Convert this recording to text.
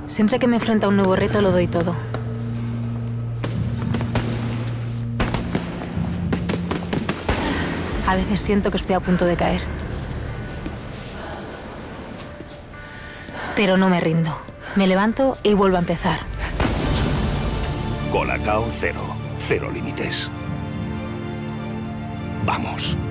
Siempre que me enfrento a un nuevo reto lo doy todo. A veces siento que estoy a punto de caer. Pero no me rindo. Me levanto y vuelvo a empezar. Colacao cero. Cero límites. Vamos.